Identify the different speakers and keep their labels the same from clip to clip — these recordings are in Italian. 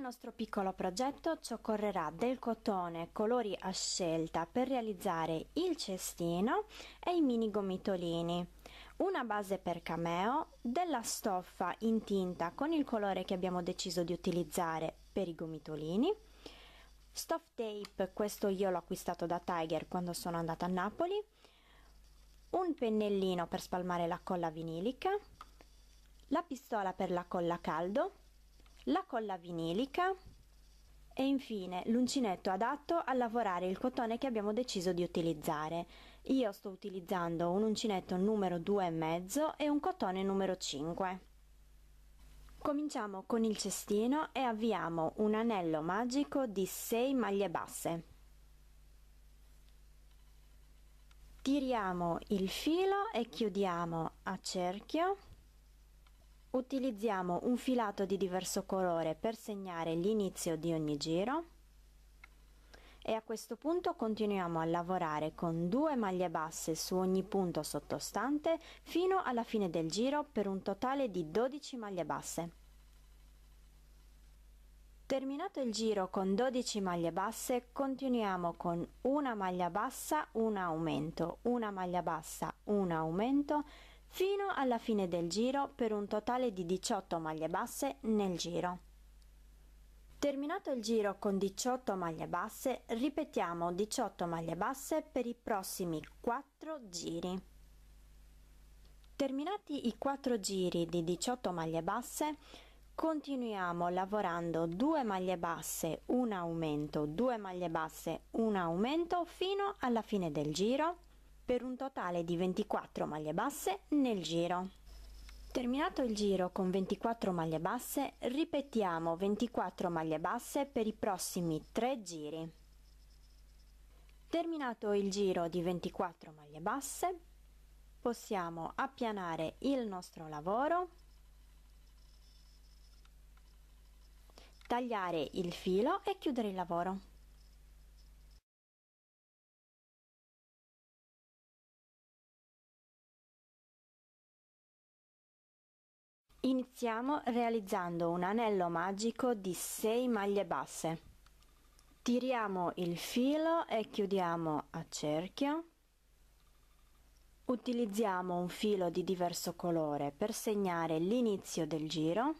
Speaker 1: nostro piccolo progetto ci occorrerà del cotone colori a scelta per realizzare il cestino e i mini gomitolini, una base per cameo, della stoffa in tinta con il colore che abbiamo deciso di utilizzare per i gomitolini, stuff tape, questo io l'ho acquistato da Tiger quando sono andata a Napoli, un pennellino per spalmare la colla vinilica, la pistola per la colla a caldo, la colla vinilica e infine l'uncinetto adatto a lavorare il cotone che abbiamo deciso di utilizzare. Io sto utilizzando un uncinetto numero 2,5 e un cotone numero 5. Cominciamo con il cestino e avviamo un anello magico di 6 maglie basse. Tiriamo il filo e chiudiamo a cerchio. Utilizziamo un filato di diverso colore per segnare l'inizio di ogni giro e a questo punto continuiamo a lavorare con 2 maglie basse su ogni punto sottostante fino alla fine del giro per un totale di 12 maglie basse. Terminato il giro con 12 maglie basse, continuiamo con una maglia bassa, un aumento, una maglia bassa, un aumento, fino alla fine del giro per un totale di 18 maglie basse nel giro. Terminato il giro con 18 maglie basse, ripetiamo 18 maglie basse per i prossimi 4 giri. Terminati i 4 giri di 18 maglie basse, continuiamo lavorando 2 maglie basse, un aumento, 2 maglie basse, un aumento fino alla fine del giro per un totale di 24 maglie basse nel giro. Terminato il giro con 24 maglie basse, ripetiamo 24 maglie basse per i prossimi 3 giri. Terminato il giro di 24 maglie basse, possiamo appianare il nostro lavoro, tagliare il filo e chiudere il lavoro. Iniziamo realizzando un anello magico di 6 maglie basse. Tiriamo il filo e chiudiamo a cerchio. Utilizziamo un filo di diverso colore per segnare l'inizio del giro.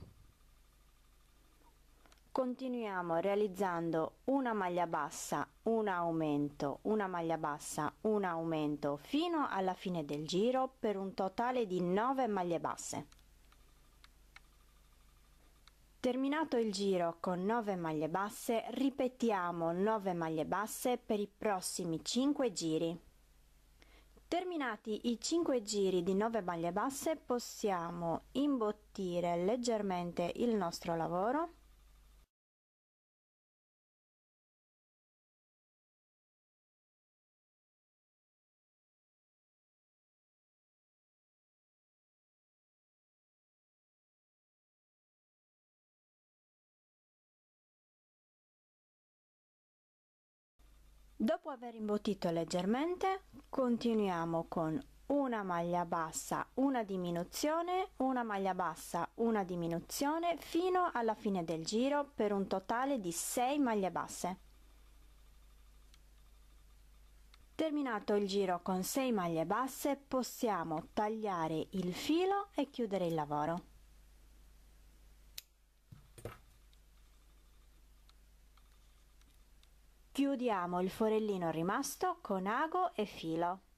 Speaker 1: Continuiamo realizzando una maglia bassa, un aumento, una maglia bassa, un aumento fino alla fine del giro per un totale di 9 maglie basse. Terminato il giro con 9 maglie basse, ripetiamo 9 maglie basse per i prossimi 5 giri. Terminati i 5 giri di 9 maglie basse, possiamo imbottire leggermente il nostro lavoro. Dopo aver imbottito leggermente, continuiamo con una maglia bassa, una diminuzione, una maglia bassa, una diminuzione fino alla fine del giro per un totale di 6 maglie basse. Terminato il giro con 6 maglie basse, possiamo tagliare il filo e chiudere il lavoro. Chiudiamo il forellino rimasto con ago e filo.